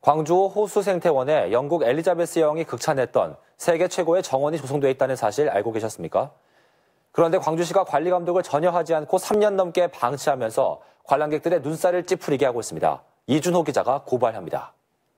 광주 호수 생태원에 영국 엘리자베스 여왕이 극찬했던 세계 최고의 정원이 조성돼 있다는 사실 알고 계셨습니까? 그런데 광주시가 관리 감독을 전혀 하지 않고 3년 넘게 방치하면서 관람객들의 눈살을 찌푸리게 하고 있습니다. 이준호 기자가 고발합니다.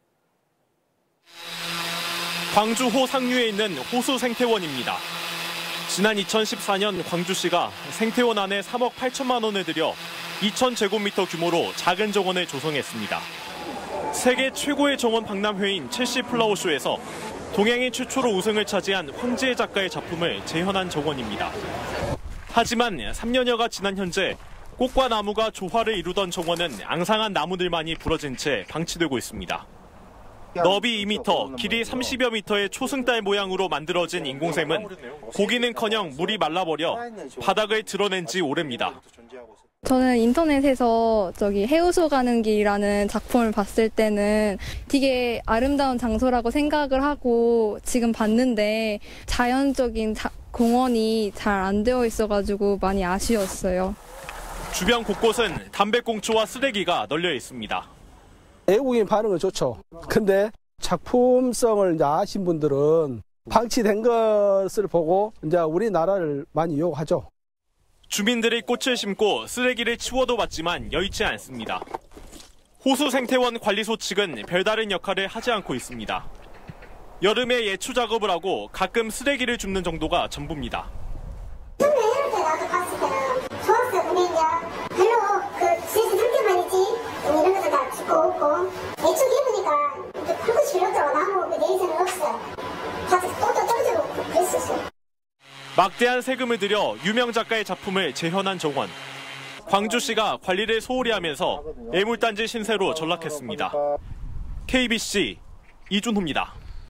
광주호 상류에 있는 호수 생태원입니다. 지난 2014년 광주시가 생태원 안에 3억 8천만 원을 들여 2,000제곱미터 규모로 작은 정원을 조성했습니다. 세계 최고의 정원 박람회인 첼시 플라워쇼에서 동양인 최초로 우승을 차지한 황지혜 작가의 작품을 재현한 정원입니다. 하지만 3년여가 지난 현재 꽃과 나무가 조화를 이루던 정원은 앙상한 나무들만이 부러진 채 방치되고 있습니다. 너비 2m, 길이 30여 미터의 초승달 모양으로 만들어진 인공샘은 고기는커녕 물이 말라버려 바닥을 드러낸 지 오래입니다. 저는 인터넷에서 해우소 가는 길이라는 작품을 봤을 때는 되게 아름다운 장소라고 생각을 하고 지금 봤는데 자연적인 공원이 잘 안 되어 있어가지고 많이 아쉬웠어요. 주변 곳곳은 담배꽁초와 쓰레기가 널려 있습니다. 외국인 반응은 좋죠. 근데 작품성을 이제 아신 분들은 방치된 것을 보고 이제 우리나라를 많이 욕하죠. 주민들이 꽃을 심고 쓰레기를 치워도 봤지만 여의치 않습니다. 호수 생태원 관리소 측은 별다른 역할을 하지 않고 있습니다. 여름에 예초 작업을 하고 가끔 쓰레기를 줍는 정도가 전부입니다. 처음에 이럴 때 나도 봤을 때는 좋았어요. 근데 이제 별로 진짜 상태만이지 이런 것도 다 죽고 없고 예초 기분이니까 굵고 질렀다고 나무 내에서는 없어요. 다들 또도 떨어지고 그랬었어요. 막대한 세금을 들여 유명 작가의 작품을 재현한 정원. 광주시가 관리를 소홀히 하면서 애물단지 신세로 전락했습니다. KBC 이준호입니다.